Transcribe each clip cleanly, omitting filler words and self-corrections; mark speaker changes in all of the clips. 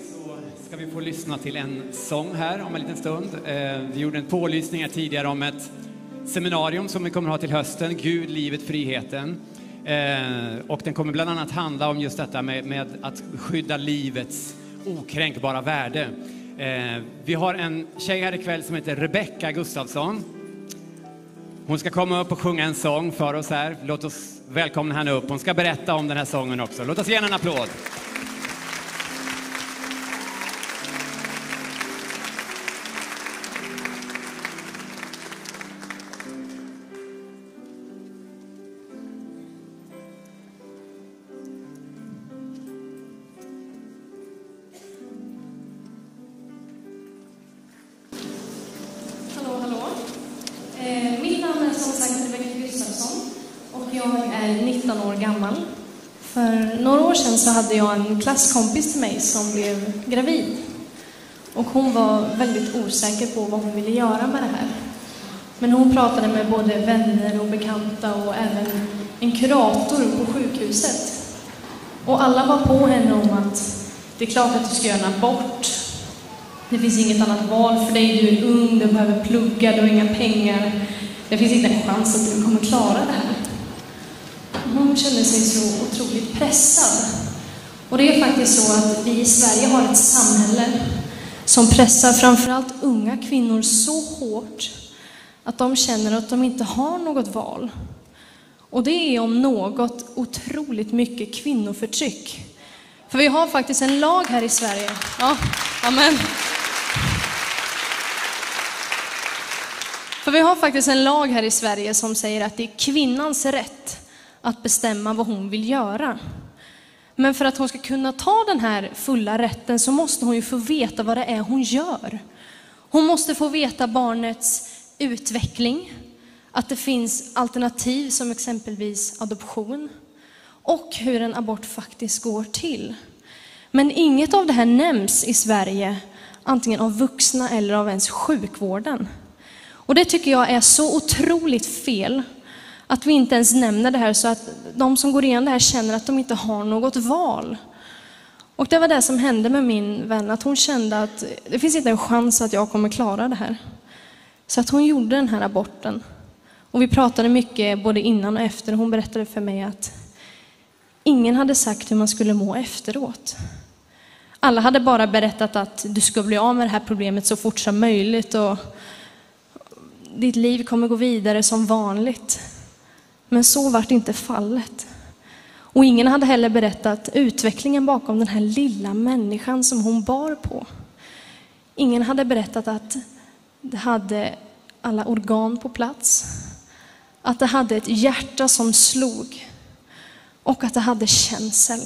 Speaker 1: så ska vi få lyssna till en sång här om en liten stund. Vi gjorde en pålysning här tidigare om ett seminarium som vi kommer ha till hösten, Gud, livet, friheten. Och den kommer bland annat handla om just detta med att skydda livets okränkbara värde. Vi har en tjej här ikväll som heter Rebecca Gustafsson. Hon ska komma upp och sjunga en sång för oss här. Låt oss välkomna henne upp. Hon ska berätta om den här sången också. Låt oss ge henne en applåd.
Speaker 2: Mitt namn är som sagt Rebecca Gustafsson och jag är 19 år gammal. För några år sedan så hade jag en klasskompis till mig som blev gravid. Och hon var väldigt osäker på vad hon ville göra med det här. Men hon pratade med både vänner och bekanta och även en kurator på sjukhuset. Och alla var på henne om att det är klart att du ska göra en abort. Det finns inget annat val för dig, du är ung, du behöver plugga, du har inga pengar. Det finns inte en chans att du kommer klara det här. Hon kände sig så otroligt pressad. Och det är faktiskt så att vi i Sverige har ett samhälle som pressar framförallt unga kvinnor så hårt att de känner att de inte har något val. Och det är om något otroligt mycket kvinnoförtryck. För vi har faktiskt en lag här i Sverige. Ja, amen. För vi har faktiskt en lag här i Sverige som säger att det är kvinnans rätt att bestämma vad hon vill göra. Men för att hon ska kunna ta den här fulla rätten så måste hon ju få veta vad det är hon gör. Hon måste få veta barnets utveckling, att det finns alternativ som exempelvis adoption och hur en abort faktiskt går till. Men inget av det här nämns i Sverige, antingen av vuxna eller av ens sjukvården. Och det tycker jag är så otroligt fel, att vi inte ens nämner det här så att de som går igenom det här känner att de inte har något val. Och det var det som hände med min vän, att hon kände att det finns inte en chans att jag kommer klara det här. Så att hon gjorde den här aborten. Och vi pratade mycket både innan och efter. Hon berättade för mig att ingen hade sagt hur man skulle må efteråt. Alla hade bara berättat att du ska bli av med det här problemet så fort som möjligt och ditt liv kommer gå vidare som vanligt. Men så var det inte fallet. Och ingen hade heller berättat utvecklingen bakom den här lilla människan som hon bar på. Ingen hade berättat att det hade alla organ på plats. Att det hade ett hjärta som slog. Och att det hade känsel.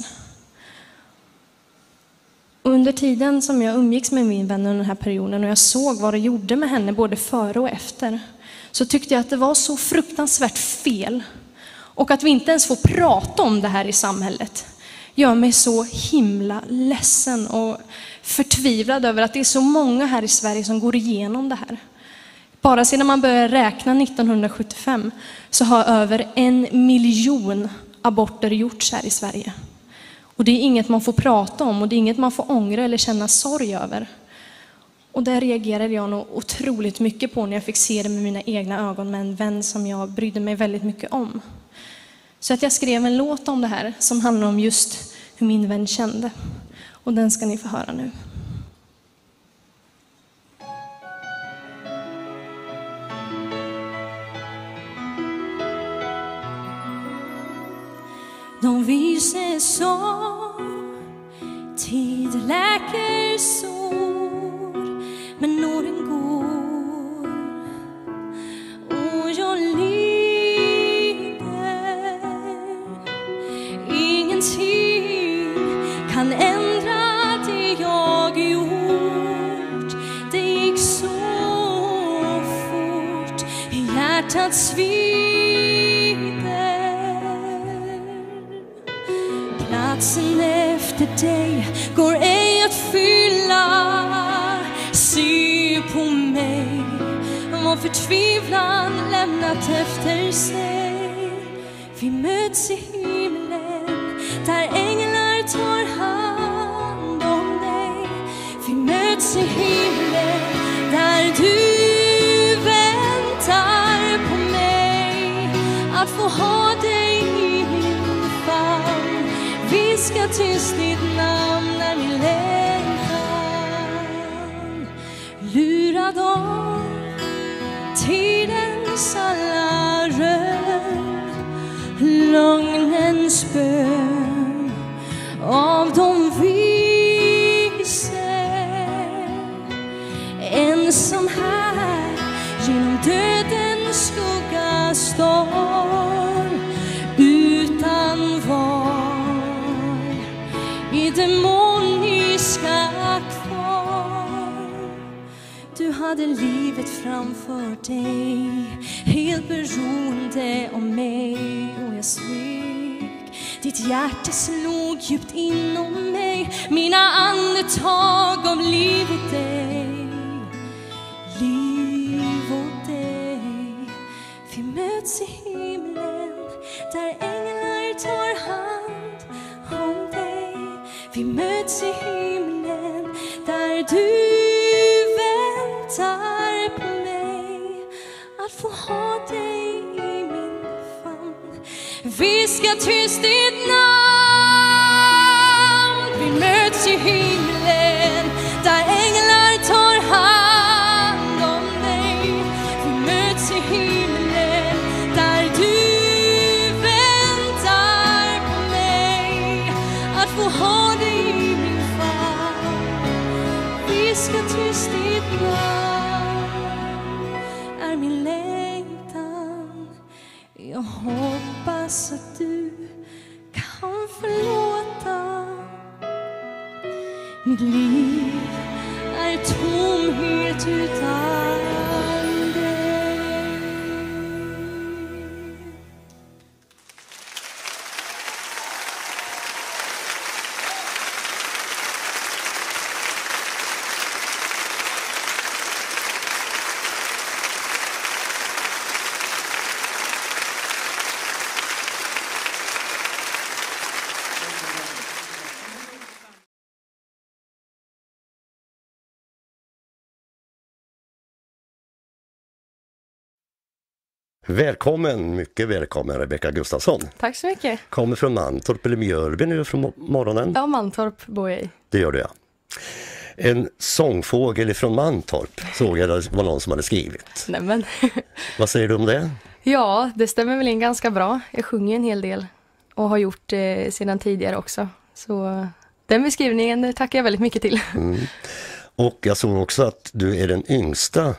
Speaker 2: Och under tiden som jag umgicks med min vän under den här perioden och jag såg vad det gjorde med henne både före och efter, så tyckte jag att det var så fruktansvärt fel. Och att vi inte ens får prata om det här i samhället gör mig så himla ledsen och förtvivlad över att det är så många här i Sverige som går igenom det här. Bara sedan man började räkna 1975 så har över 1 miljon aborter gjorts här i Sverige. Och det är inget man får prata om och det är inget man får ångra eller känna sorg över. Och där reagerade jag nog otroligt mycket på när jag fick se det med mina egna ögon med en vän som jag brydde mig väldigt mycket om. Så att jag skrev en låt om det här som handlar om just hur min vän kände. Och den ska ni få höra nu. De visar så, tid läker sår, men åren går och jag lider. Ingenting kan ändra det jag gjort. Det gick så fort, hjärtat svider. Platsen efter dig går ej att fylla. Se på mig, vad förtvivlan lämnat efter sig. Vi möts i himlen, där änglar tar hand om dig. möts i himlen där du väntar på mig. Att få ha dig i min famn, viska tyst ditt namn när min längtan lurad av tidens alla rön, lögnens bön av de vise. Ensam här genom dödens skugga står, utan val i demoniska kvar. Du hade livet framför dig, helt beroende av mig, och jag svek. Ditt hjärta slog djupt inom mig, mina andetag av liv åt dig. Liv åt dig. Vi möts i himlen där änglar tar hand om dig. Vi möts i himlen där du väntar på mig. Att få ha dig i min famn, viska tyst ditt namn. Vi möts i himlen där änglar tar hand om dig. Vi möts i himlen där du väntar på mig. Att få ha dig i min famn, viska tyst ditt namn är min längtan. Jag hoppas att du kan förlåta. Mitt liv är tomhet utan dig.
Speaker 3: Välkommen, mycket välkommen Rebecka Gustafsson.
Speaker 4: Tack så mycket.
Speaker 3: Kommer från Mantorp eller Mjölby nu från morgonen?
Speaker 4: Ja, Mantorp bor jag i.
Speaker 3: Det gör du, ja. En sångfågel från Mantorp såg jag det var någon som hade skrivit.
Speaker 4: Nämen.
Speaker 3: Vad säger du om det?
Speaker 4: Ja, det stämmer väl in ganska bra. Jag sjunger en hel del och har gjort det sedan tidigare också. Så den beskrivningen tackar jag väldigt mycket till.
Speaker 3: Mm. Och jag såg också att du är den yngsta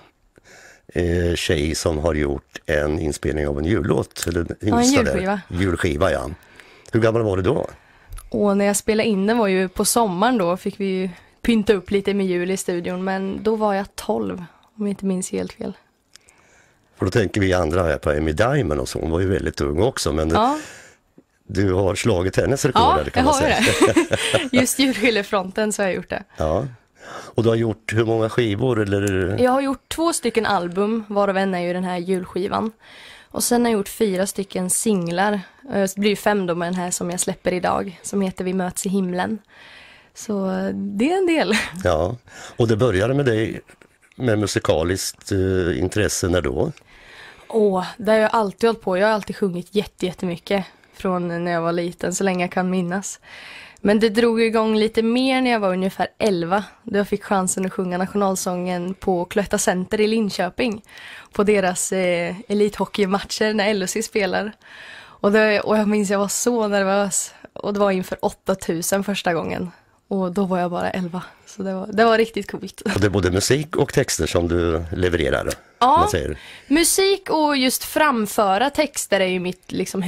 Speaker 3: tjej som har gjort en inspelning av en jullåt. Eller
Speaker 4: en julskiva.
Speaker 3: Julskiva, ja. Hur gammal var du då?
Speaker 4: Och när jag spelade in den var ju på sommaren då. Fick vi ju pynta upp lite med jul i studion. Men då var jag 12, om jag inte minns helt fel.
Speaker 3: För då tänker vi andra här på Amy Diamond och så. Hon var ju väldigt ung också. Men
Speaker 4: ja.
Speaker 3: Du har slagit hennes rekord.
Speaker 4: Ja,
Speaker 3: kan man säga.
Speaker 4: Det. Just julskillefronten så har jag gjort det.
Speaker 3: Ja. Och du har gjort hur många skivor? Eller?
Speaker 4: Jag har gjort 2 stycken album, varav en är ju den här julskivan. Och sen har jag gjort 4 stycken singlar. Det blir 5 då med den här som jag släpper idag, som heter Vi möts i himlen. Så det är en del.
Speaker 3: Ja, och det började med dig med musikaliskt intresse när då?
Speaker 4: Det har jag alltid hållit på. Jag har alltid sjungit jättemycket från när jag var liten, så länge jag kan minnas. Men det drog igång lite mer när jag var ungefär 11. Då jag fick chansen att sjunga nationalsången på Cloetta Center i Linköping. På deras elithockeymatcher när LHC spelar. Och jag minns jag var så nervös. Och det var inför 8000 första gången. Och då var jag bara 11. Så det var riktigt coolt.
Speaker 3: Och det är både musik och texter som du levererar?
Speaker 4: Ja,
Speaker 3: man säger.
Speaker 4: Musik och just framföra texter är ju mitt liksom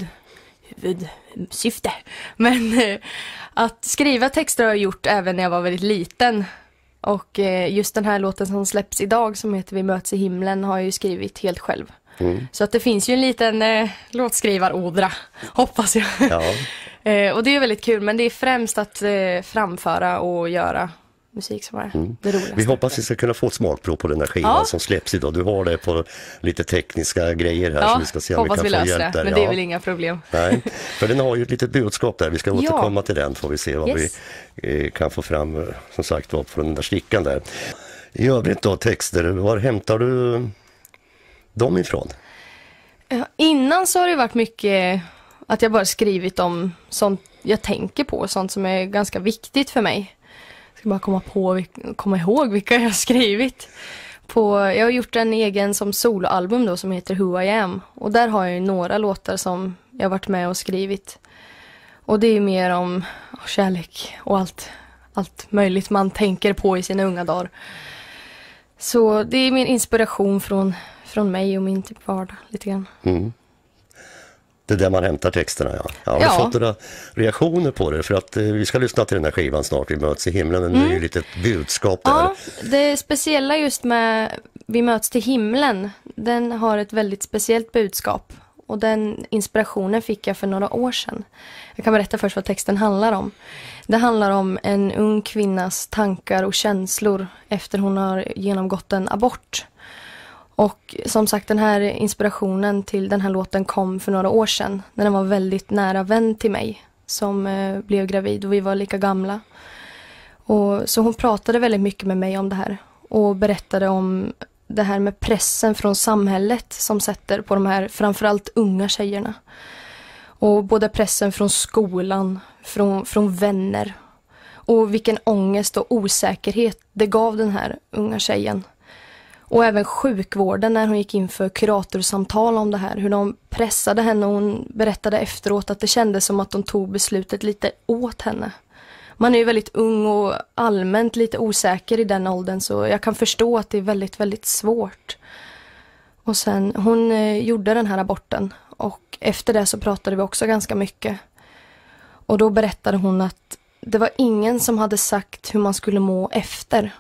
Speaker 4: huvudsyfte. Men att skriva texter har jag gjort även när jag var väldigt liten. Och just den här låten som släpps idag som heter Vi möts i himlen har jag ju skrivit helt själv. Så att det finns ju en liten låtskrivarådra, hoppas jag.
Speaker 3: Ja.
Speaker 4: Och det är väldigt kul, men det är främst att framföra och göra musik som är det roligaste.
Speaker 3: Vi hoppas vi ska kunna få ett smakprov på den här skivan som släpps idag. Du har det på lite tekniska grejer här så vi ska se om vi kan få hjälp där.
Speaker 4: Men det är väl inga problem.
Speaker 3: Nej, för den har ju ett litet budskap där. Vi ska återkomma till den, får vi se vad vi kan få fram, som sagt, från den där stickan där. I övrigt då, texter, var hämtar du dem ifrån?
Speaker 4: Innan så har det varit mycket att jag bara skrivit om sånt jag tänker på, sånt som är ganska viktigt för mig. Jag ska bara komma ihåg vilka jag har skrivit. Jag har gjort en egen som soloalbum då som heter Who I Am. Och där har jag några låtar som jag har varit med och skrivit. Och det är mer om kärlek och allt möjligt man tänker på i sina unga dagar. Så det är min inspiration från mig och min typ vardag lite grann.
Speaker 3: Det är där man hämtar texterna, Har du fått några reaktioner på det? För att vi ska lyssna till den här skivan snart, Vi möts i himlen. Det är ju lite ett budskap där.
Speaker 4: Ja, det speciella just med Vi möts till himlen, den har ett väldigt speciellt budskap. Och den inspirationen fick jag för några år sedan. Jag kan berätta först vad texten handlar om. Det handlar om en ung kvinnas tankar och känslor efter hon har genomgått en abort. Och som sagt, den här inspirationen till den här låten kom för några år sedan. När den var väldigt nära vän till mig som blev gravid och vi var lika gamla. Så hon pratade väldigt mycket med mig om det här. Och berättade om det här med pressen från samhället som sätter på de här framförallt unga tjejerna. Och både pressen från skolan, från vänner. Och vilken ångest och osäkerhet det gav den här unga tjejen. Och även sjukvården när hon gick in för kuratorsamtal om det här. Hur de pressade henne och hon berättade efteråt att det kändes som att de tog beslutet lite åt henne. Man är ju väldigt ung och allmänt lite osäker i den åldern så jag kan förstå att det är väldigt, väldigt svårt. Och sen hon gjorde den här aborten och efter det så pratade vi också ganska mycket. Och då berättade hon att det var ingen som hade sagt hur man skulle må efter.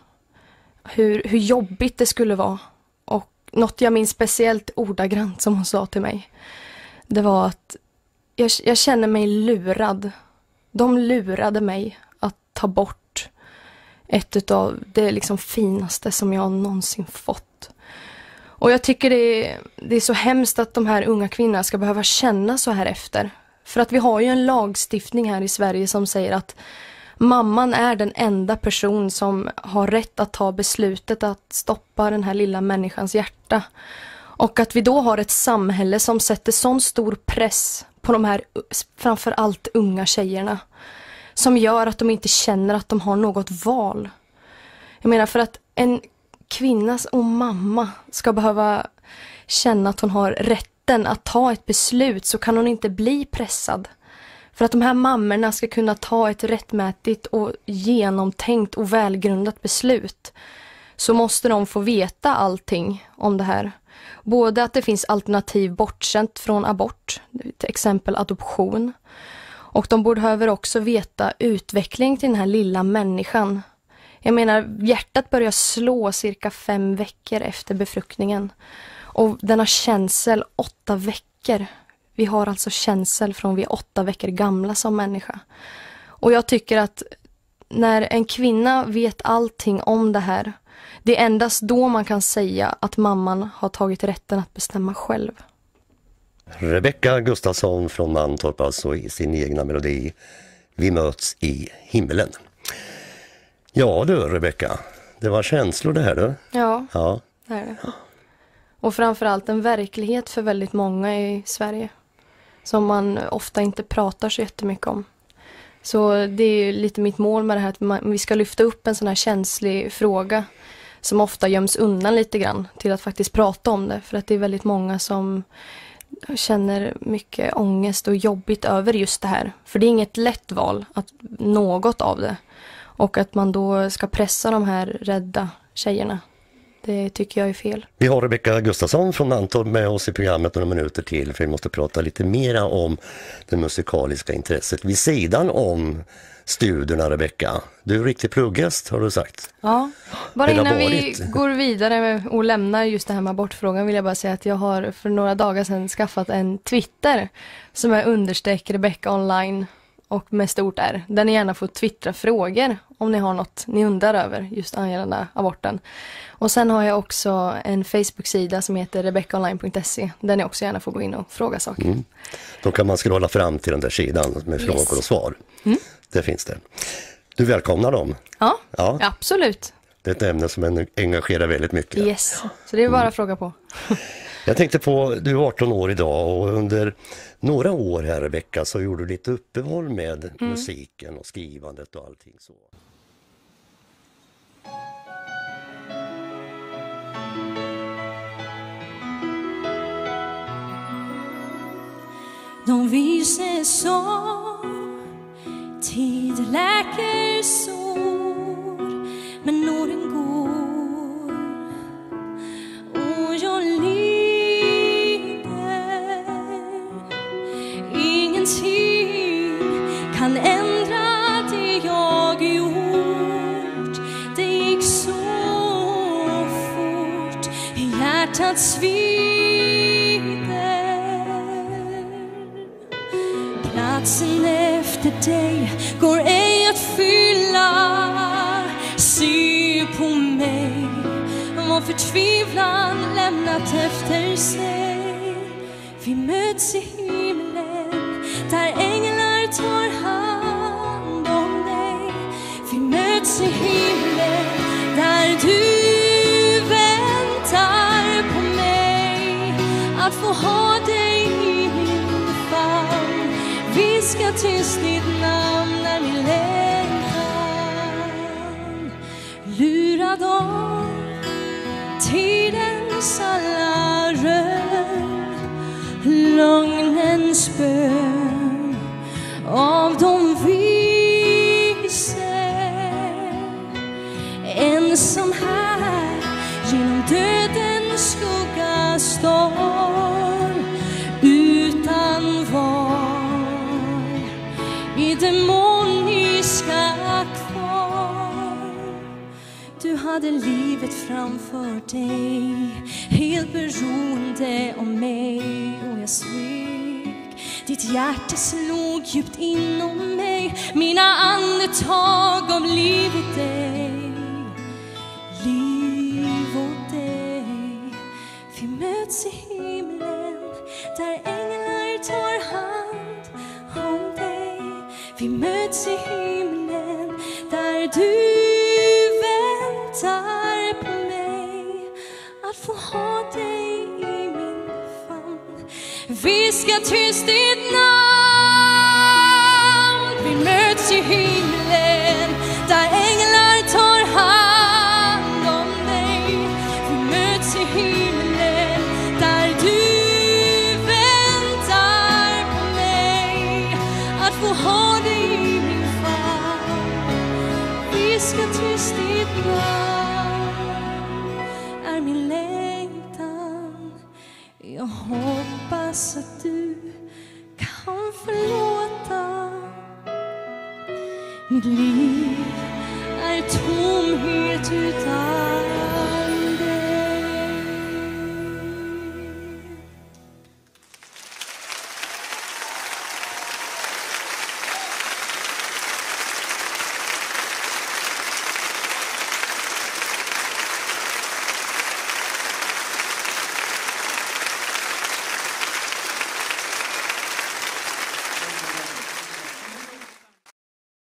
Speaker 4: Hur jobbigt det skulle vara. Och något jag minns speciellt ordagrant som hon sa till mig. Det var att jag känner mig lurad. De lurade mig att ta bort ett av det liksom finaste som jag någonsin fått. Och jag tycker det är så hemskt att de här unga kvinnorna ska behöva känna så här efter. För att vi har ju en lagstiftning här i Sverige som säger att mamman är den enda person som har rätt att ta beslutet att stoppa den här lilla människans hjärta. Och att vi då har ett samhälle som sätter sån stor press på de här framförallt unga tjejerna. Som gör att de inte känner att de har något val. Jag menar för att en kvinnas och mamma ska behöva känna att hon har rätten att ta ett beslut så kan hon inte bli pressad. För att de här mammorna ska kunna ta ett rättmätigt och genomtänkt och välgrundat beslut så måste de få veta allting om det här. Både att det finns alternativ bortsänt från abort, till exempel adoption. Och de behöver också veta utveckling till den här lilla människan. Jag menar, hjärtat börjar slå cirka 5 veckor efter befruktningen. Och den har känsel 8 veckor. Vi har alltså känsel från vi är 8 veckor gamla som människa. Och jag tycker att när en kvinna vet allting om det här, det är endast då man kan säga att mamman har tagit rätten att bestämma själv.
Speaker 3: Rebecca Gustafsson från Mantorp, alltså i sin egna melodi Vi möts i himlen. Ja du Rebecca, det var känslor det här du.
Speaker 4: Ja. Det är det. Och framförallt en verklighet för väldigt många i Sverige. Som man ofta inte pratar så jättemycket om. Så det är ju lite mitt mål med det här att vi ska lyfta upp en sån här känslig fråga som ofta göms undan lite grann till att faktiskt prata om det. För att det är väldigt många som känner mycket ångest och jobbigt över just det här. För det är inget lätt val att något av det. Och att man då ska pressa de här rädda tjejerna. Det tycker jag är fel. Vi
Speaker 3: har Rebecca Gustafsson från Mantorp med oss i programmet några minuter till. För vi måste prata lite mera om det musikaliska intresset vid sidan om studierna, Rebecca. Du är riktigt plugghäst har du sagt.
Speaker 4: Ja, bara innan vi går vidare och lämnar just det här med abortfrågan vill jag bara säga att jag har för några dagar sedan skaffat en Twitter som är _ Rebecca online. och med stort R, där ni gärna får twittra frågor om ni har något ni undrar över just angående aborten. Och sen har jag också en Facebook-sida som heter rebeckaonline.se där ni också gärna får gå in och fråga saker.
Speaker 3: Då kan man scrolla fram till den där sidan med frågor och svar. Det finns det. Du välkomnar dem?
Speaker 4: Ja, absolut.
Speaker 3: Det är ett ämne som engagerar väldigt mycket.
Speaker 4: Yes, så det är bara att fråga på.
Speaker 3: Jag tänkte på, du är 18 år idag och under några år här Rebecka så gjorde du lite uppehåll med musiken och skrivandet och allting så.
Speaker 2: De vise så, tid läker sår, men åren går och jag lider. Ingenting kan ändra det jag gjort. Det gick så fort, hjärtat svider. Platsen efter dig går ej att fylla. Se på mig, vad förtvivlan lämnat efter sig. Vi möts i himlen, där änglar tar hand om dig. Vi möts i himlen, där du väntar på mig. Att få ha dig i min famn, viska tyst ditt namn när vi längtan. Lurad av tidens alla rön, lögnens bön av de vise. Ensam här genom dödens skuggastorm, utan var i demoniska kvar. Du hade livet framför dig, helt beroende om mig, och jag svek. Ditt hjärta slog djupt inom mig, mina andetag av livet dig. Liv åt dig. Vi möts i himlen, där änglar tar hand om dig. Vi möts i himlen, där du väntar på mig. Att få ha dig i min famn, viska tyst ditt namn. Vi möts i himlen, där änglar tar hand om dig. Vi möts i himlen, där du väntar på mig. Att få ha dig i min famn, viska tyst ditt namn, är min längtan. Jag hoppas att du kan förlåta. Mitt liv är tomhet utan